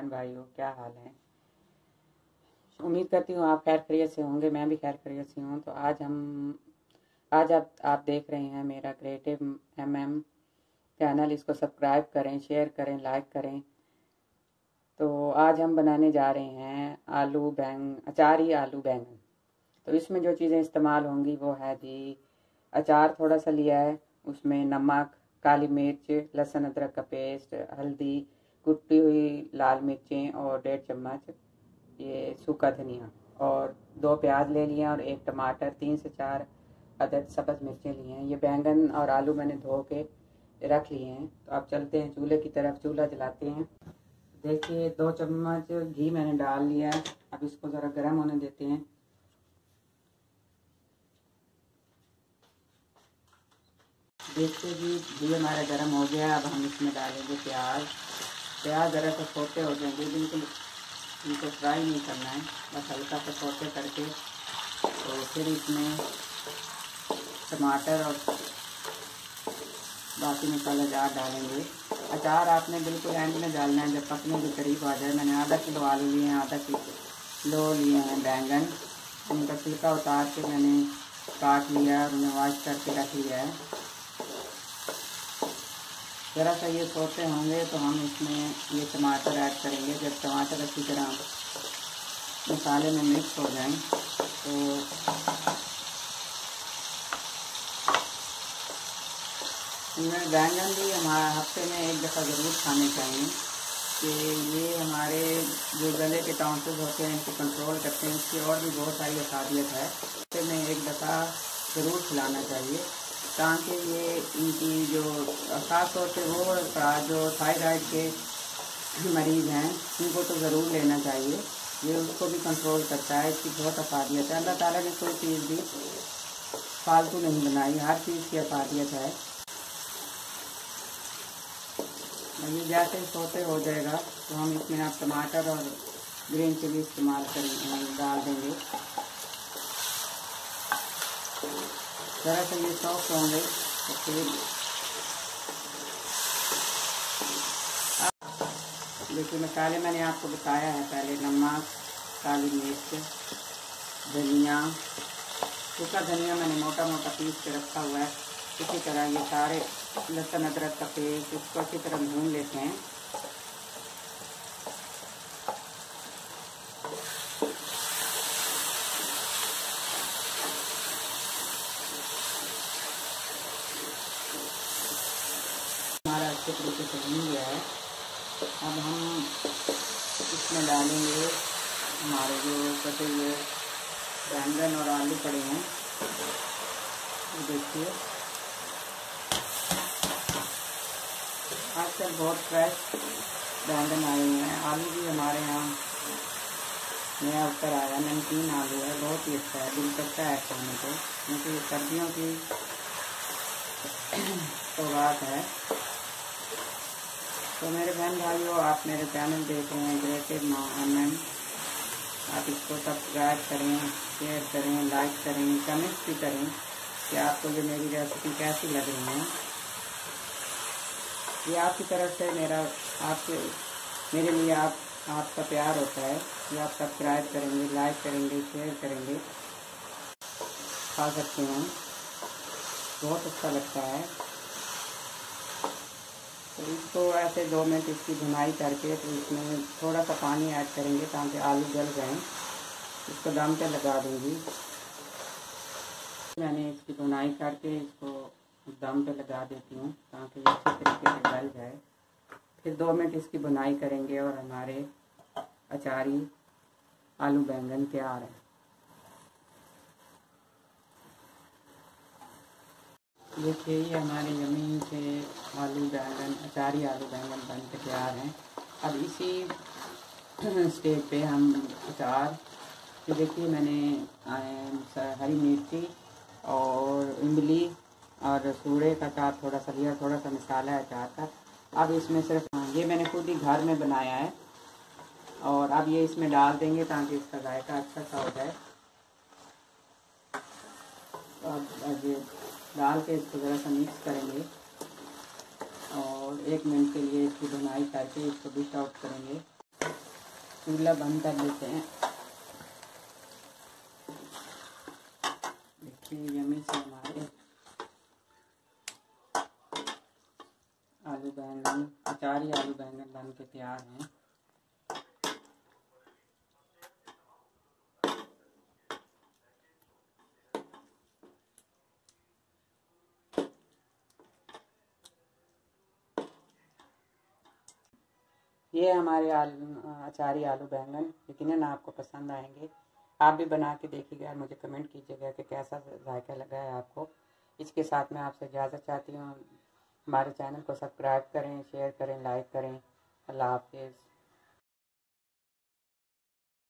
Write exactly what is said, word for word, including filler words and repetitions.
बहन भाइयों, क्या हाल है। उम्मीद करती हूँ आप खैर खैरियत से होंगे, मैं भी खैर खैरियत से हूँ। तो आज हम आज आप आप देख रहे हैं मेरा क्रिएटिव एमएम चैनल। इसको सब्सक्राइब करें, शेयर करें, लाइक करें। तो आज हम बनाने जा रहे हैं आलू बैंग अचारी आलू बैंगन। तो इसमें जो चीज़ें इस्तेमाल होंगी वो है जी, अचार थोड़ा सा लिया है, उसमें नमक, काली मिर्च, लहसुन अदरक का पेस्ट, हल्दी, कुटी हुई लाल मिर्चें और डेढ़ चम्मच ये सूखा धनिया, और दो प्याज ले लिए और एक टमाटर, तीन से चार अदद सब्ज़ मिर्चें लिए हैं। ये बैंगन और आलू मैंने धो के रख लिए हैं। तो अब चलते हैं चूल्हे की तरफ, चूल्हा जलाते हैं। देखिए दो चम्मच घी मैंने डाल लिया है। अब इसको ज़रा गर्म होने देते हैं। देखते जी घी हमारा गर्म हो गया। अब हम इसमें डालेंगे प्याज। प्याज ज़रा सा छोटे हो जाएंगे, बिल्कुल इनको फ्राई नहीं करना है, बस हल्का सा छोटे करके। तो फिर इसमें टमाटर और बाकी मसाला जार डालेंगे। अचार आपने बिल्कुल एंड में डालना है, जब पकने के करीब आ जाए। मैंने आधा किलो आलू लिए हैं, आधा किलो लिए हैं बैंगन। उनका छिलका उतार के मैंने काट लिया और उन्हें वॉश करके रख लिया है। ज़रा सा ये सोते होंगे तो हम इसमें ये टमाटर ऐड करेंगे। जब टमाटर अच्छी तरह मसाले में मिक्स हो जाएं तो इनमें बैंगन भी हमारा हफ्ते में एक दफ़ा ज़रूर खाने चाहिए, कि ये हमारे जो गले के टॉन्सिल्स होते हैं इनको कंट्रोल करते हैं। इसकी और भी बहुत सारी असादियत है। हफ्ते में एक दफ़ा ज़रूर खिलाना चाहिए, ताकि ये इनकी जो ख़ास तौर से वो जो थायराइड के मरीज़ हैं उनको तो ज़रूर लेना चाहिए। ये उसको भी कंट्रोल करता है। इसकी बहुत अफादियत है। अल्लाह ताला ने कोई चीज़ भी फालतू नहीं बनाई, हर चीज़ की अफादियत है। ये जैसे सोते हो जाएगा तो हम इसमें आप टमाटर और ग्रीन चिली इस्तेमाल करेंगे, डाल देंगे। ज़रा सा ये सॉफ्ट होंगे तो फिर देखिए मसाले मैंने आपको बताया है पहले। नमक, काली मिर्च, धनिया, सूखा धनिया मैंने मोटा मोटा पीस के रखा हुआ है। इसी तरह ये सारे लहसुन अदरक का पेस्ट, इसको अच्छी तरह भून लेते हैं। हमारा अच्छे तरीके से भून गया है। अब हम इसमें डालेंगे हमारे जो कटे हुए बैंगन और आलू पड़े हैं। देखिए आजकल बहुत फ्रेश बैंगन आए हुए हैं। आलू भी हमारे यहाँ नया उत्तर आया, नमकीन आलू है, बहुत ही अच्छा है, दिल करता है खाने को, क्योंकि ये सर्दियों की सौगात है। तो मेरे बहन भाइयों, आप मेरे चैनल देख रहे हैं क्रिएटिव एमएम, आप इसको सब्सक्राइब करें, शेयर करें, लाइक करें, कमेंट भी करें कि आपको ये मेरी रेसिपी कैसी लग रही है। ये आपकी तरफ से मेरा आपके मेरे लिए आप आपका प्यार होता है कि आप सब्सक्राइब करेंगे, लाइक करेंगे, शेयर करेंगे। खा सकते हैं, बहुत अच्छा लगता है। तो इसको ऐसे दो मिनट इसकी भुनाई करके तो इसमें थोड़ा सा पानी ऐड करेंगे ताकि आलू गल जाएं। इसको दम पे लगा दूंगी। मैंने इसकी भुनाई करके इसको दम पे लगा देती हूँ ताकि ये अच्छे तरीके से गल जाए। फिर दो मिनट इसकी भुनाई करेंगे और हमारे अचारी आलू बैंगन तैयार है। देखिए ये हमारे ज़मीन से आलू बैंगन अचारी आलू बैंगन बन के तैयार हैं। अब इसी स्टेज पे हम अचार, तो देखिए मैंने हरी मिर्ची और इमली और सूड़े का अचार थोड़ा सा लिया, थोड़ा सा मसाला है अचार का। अब इसमें सिर्फ ये मैंने खुद ही घर में बनाया है, और अब ये इसमें डाल देंगे ताकि इसका जायका अच्छा सा हो जाए। तो अब ये डाल के इसको ज़रा सा मिक्स करेंगे और एक मिनट के लिए इसकी भुनाई करके इसको डिश आउट करेंगे। चूल्हा बंद कर लेते हैं। देखिए यमी से हमारे आलू बैंगन, अचारी आलू बैंगन बन के तैयार हैं। ये हमारे आलू अचारी आलू बैंगन यकीनन आपको पसंद आएंगे। आप भी बना के देखिएगा और मुझे कमेंट कीजिएगा कि कैसा जायका लगा है आपको। इसके साथ मैं आपसे इजाज़त चाहती हूँ। हमारे चैनल को सब्सक्राइब करें, शेयर करें, लाइक करें। अल्लाह हाफिज़।